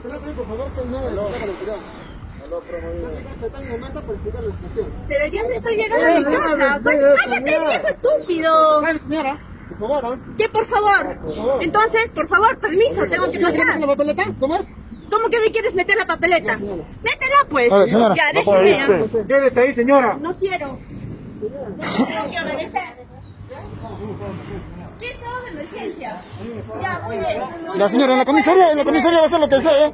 por favor, que no se está en momento por explicar la situación. Pero ya me estoy llegando a mi casa. ¡Cállate, viejo estúpido! Señora, por favor, ¿Qué por favor? Entonces, por favor, permiso, tengo que pasar. ¿la papeleta? ¿Cómo es? ¿Cómo que me quieres meter la papeleta? Métela pues. A ver, señora, Ya, déjame. Quédese ahí, señora. No quiero. Tengo que obedecer. ¿Qué estado de emergencia? Ya, muy bien. La señora, en la comisaría va a hacer lo que sea, ¿eh?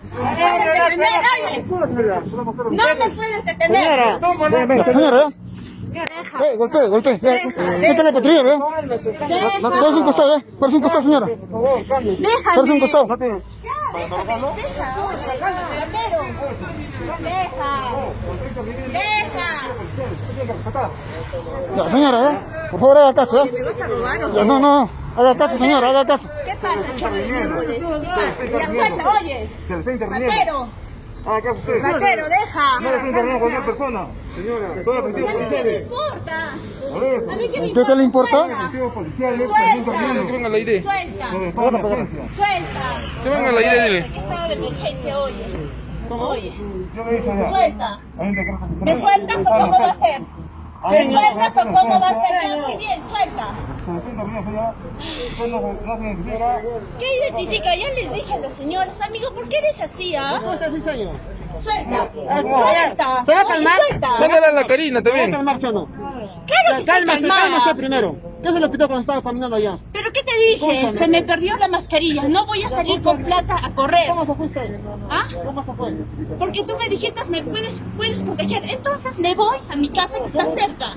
No me puedes detener. Señora, Deja. golpe. Métale la patrulla, ¿eh? Parece un costado, señora. Déjame. Parece un costado. Ya, déjame. Deja. Ya, señora, ¿eh? Por favor, haga caso, ¿eh? ¿Me vas a robar o Ya, no. Haga caso, señora, haga caso. qué pasa, chaval de miércoles? ¿Qué pasa? Ya, suelta, oye. Ratero. Ratero, deja. No le está interviniendo cualquier persona. Señora, soy efectivo ¿A mí qué me policiales. importa? Por eso. ¿A mí qué me ¿Qué te le importa? Efectivos policiales, Suelta. Que venga la ID. Suelta. Suelta. Que venga la ID, dile. ¿Qué estado de emergencia, oye? Oye. Yo le he dicho ya. Suelta. ¿Me sueltas o cómo va a ser? ¿Me sueltas o cómo va a ser? Ya, muy bien, suelta. ¿Qué identifica? Ya les dije a los señores, amigo, ¿por qué eres así, ah? ¿Cómo está así, señor? Suelta. Suelta. ¿Se va a calmar? Oye, suelta. Sácala a la Karina ¿Se va a también. calmar, sí o no? Claro que estoy calmada. Cálmase primero. ¿Qué se le pidió cuando estaba caminando allá? ¿Pero qué te dije? Se me perdió la mascarilla. No voy a salir con plata a correr. ¿Cómo se fue usted? ¿Ah? ¿Cómo se fue? Porque tú me dijiste, me puedes contagiar. Entonces me voy a mi casa que está cerca.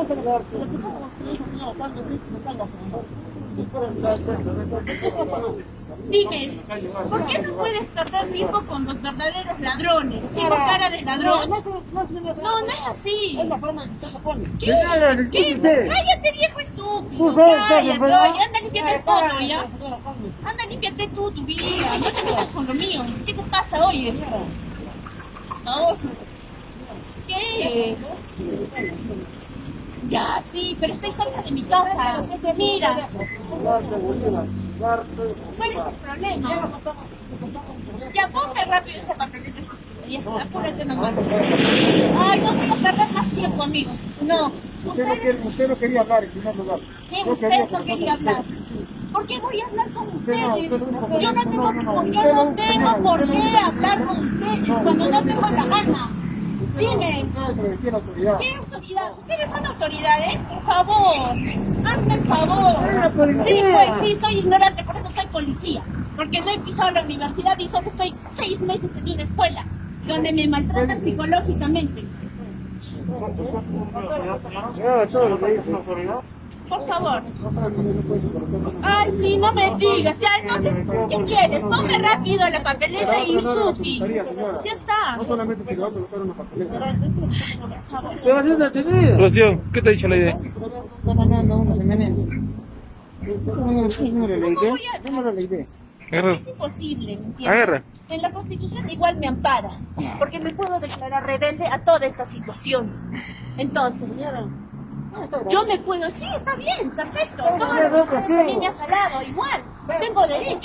Dime, ¿por qué no puedes perder tiempo con los verdaderos ladrones? Tengo cara de ladrón. No es así. Es la forma en que usted se pone. ¿Qué? Cállate, viejo estúpido. Cállate, oye, anda, límpiate todo, ¿ya? Anda, límpiate tú, tu vida. No te metas con lo mío. ¿Qué te pasa, oye? No. ¿Qué? Ya, sí, pero estoy cerca de mi casa. Mira. ¿Cuál es el problema? Ya, ponme rápido esa papeleta. Apúrate nomás. Ay, no voy a perder más tiempo, amigo. No. Usted no quería hablar en primer lugar. Usted no quería hablar. ¿Por qué voy a hablar con ustedes? Yo no tengo por qué hablar con ustedes cuando no tengo la gana. Dime. ¿Qué autoridad? ¿Ustedes son autoridades? Por favor. Hazme el favor. Sí, pues sí, soy ignorante, por eso soy policía. Porque no he pisado la universidad y solo estoy 6 meses en una escuela donde me maltratan psicológicamente. Por favor. Ay, sí, no me digas. Ya, entonces, ¿qué quieres? Ponme rápido la papeleta y Sufi. Ya está. No solamente se le va a colocar una papeleta. Rocío, ¿qué te ha dicho la ID? Está mandando una femenina. Démosle la idea. Es imposible, ¿me entiendes? Agarra. En la Constitución igual me ampara, porque me puedo declarar rebelde a toda esta situación. Entonces, yo me puedo... Sí, está bien, perfecto. Todo lo que ustedes también me ha jalado, igual. Tengo derecho.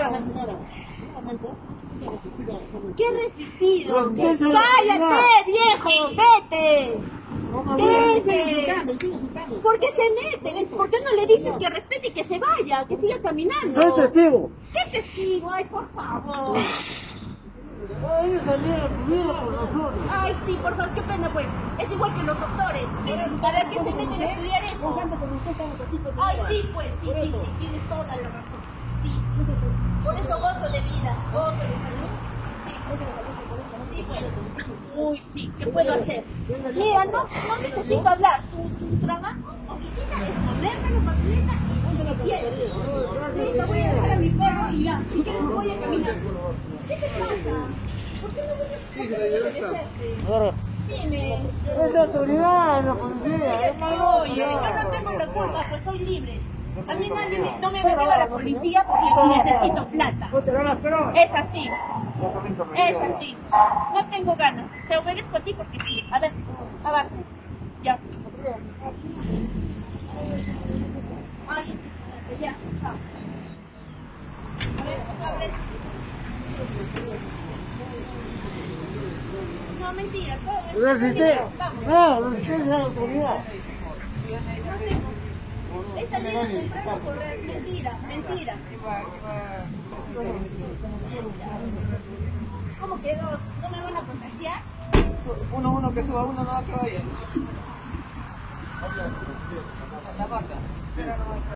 ¿Qué he resistido? ¡Cállate, viejo! ¡Vete! ¡Vete! ¿Por qué se mete? ¿Por qué no le dices que respete y que se vaya? Que siga caminando. ¿Qué testigo? ¿Qué testigo? Ay, por favor. Ay, sí, por favor, qué pena, pues. Es igual que los doctores. ¿Para qué se meten a estudiar eso? Ay, sí, pues, sí, tienes toda la razón. Sí. Por eso gozo de vida, gozo de salud. Sí, pues. Uy, sí, ¿qué puedo hacer? Mira, no necesito hablar. Tu trabajo ahorita es ponerme la papeleta y se lo cierro. Listo, voy a dejar a mi perro y ya. Si quieres voy a caminar. ¿Qué te pasa? ¿Por qué no voy a obedecerte? Dime. Es la autoridad, la policía. Oye, yo no tengo la culpa, pues soy libre. A mí nadie no me metió a la policía porque necesito plata. Es así. Es así. No tengo ganas. Te obedezco a ti porque sí. A ver, avance. Ya. Ay, ya. Chao. A ver, abre. No, mentira, todo es Resistencia. vamos. No, resistencia a la autoridad. He salido temprano a correr, mentira, mentira. ¿Cómo que dos? ¿No me van a contagiar? Uno que suba, uno no que vaya.